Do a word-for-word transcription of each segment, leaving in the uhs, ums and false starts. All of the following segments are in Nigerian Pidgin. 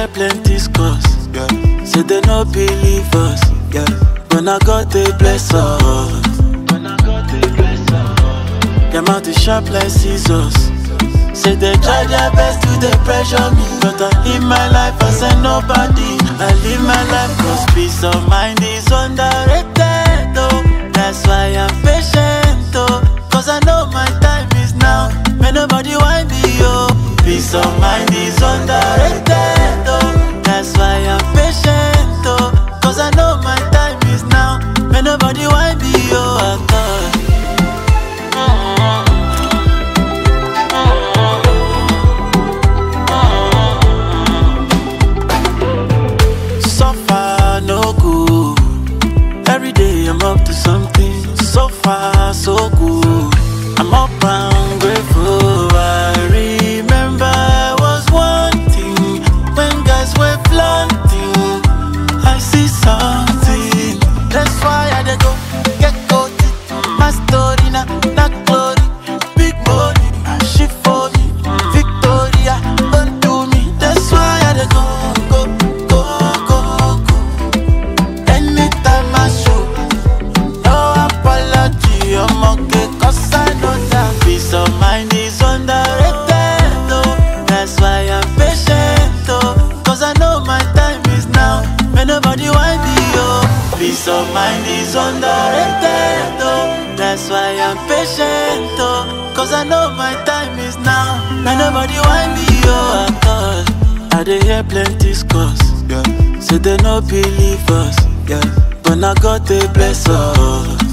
hear plenty scores, yeah. Say they no believe us, yeah. When I got they bless us, when I got they bless us. Their mouth is sharp like scissors. Say they try their best to they pressure me, but I live my life as a nobody. I live my life cause peace of mind is underrated, oh. That's why I'm patient, oh. Cause I know my time is now. May nobody want me, oh. Peace of mind is underrated, oh. That's why I'm patient, oh. Cause I know my time is now. May nobody want me, oh. I thought no good. Every day I'm up to something. So far, so good. I'm up and grateful. I remember I was wanting when guys were planting. I see something. That's why I dey go get caught. My story now, not glory. Big money, she for me. Victoria, undo me. That's why I dey go, go, go, go. I'm okay, cause I know that peace of mind is underrated, oh. That's why I'm patient, oh. Cause I know my time is now. May nobody want me, oh. Peace of mind is underrated, oh. That's why I'm patient, oh. Cause I know my time is now. May nobody want me, oh. I thought I dey hear plenty scores, yeah. Say they no believe us, yeah. But now God they bless us.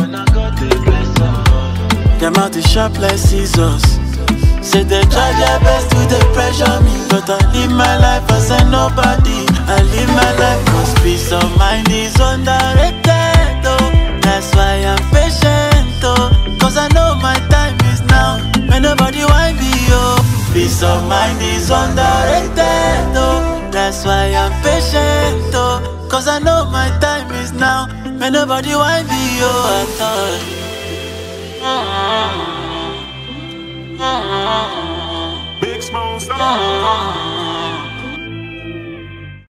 Their mouth is sharp like scissors. Say they try their best to they pressure me, but I live my life as a nobody. I live my life cause peace of mind is underrated, oh. That's why I'm patient, oh. Cause I know my time is now. May nobody want me, oh. Peace of mind is underrated, oh. That's why I'm patient, oh. Cause I know my time is now. May nobody want me, oh. I thought Big Smoke.